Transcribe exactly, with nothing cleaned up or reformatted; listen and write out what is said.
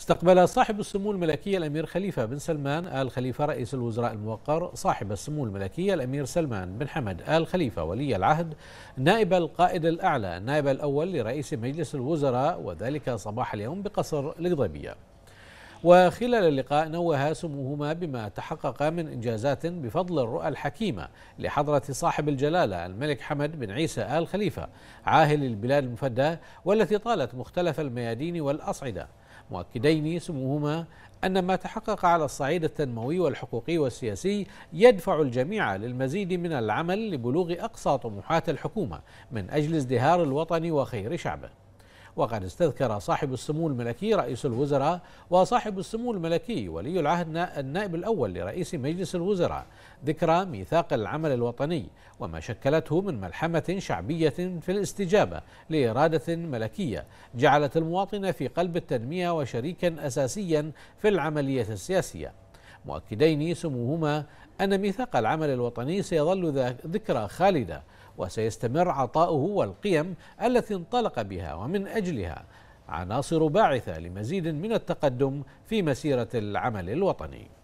استقبل صاحب السمو الملكي الأمير خليفة بن سلمان آل خليفة رئيس الوزراء الموقر صاحب السمو الملكي الأمير سلمان بن حمد آل خليفة ولي العهد نائب القائد الأعلى النائب الأول لرئيس مجلس الوزراء، وذلك صباح اليوم بقصر القضيبية. وخلال اللقاء نوه سموهما بما تحقق من إنجازات بفضل الرؤى الحكيمة لحضرة صاحب الجلالة الملك حمد بن عيسى آل خليفة عاهل البلاد المفدى، والتي طالت مختلف الميادين والأصعدة، مؤكدين سموهما أن ما تحقق على الصعيد التنموي والحقوقي والسياسي يدفع الجميع للمزيد من العمل لبلوغ أقصى طموحات الحكومة من أجل ازدهار الوطن وخير شعبه. وقد استذكر صاحب السمو الملكي رئيس الوزراء وصاحب السمو الملكي ولي العهد النائب الأول لرئيس مجلس الوزراء ذكرى ميثاق العمل الوطني وما شكلته من ملحمة شعبية في الاستجابة لإرادة ملكية جعلت المواطن في قلب التنمية وشريكا أساسيا في العملية السياسية، مؤكدين سموهما أن ميثاق العمل الوطني سيظل ذكرى خالدة وسيستمر عطاؤه والقيم التي انطلق بها ومن أجلها عناصر باعثة لمزيد من التقدم في مسيرة العمل الوطني.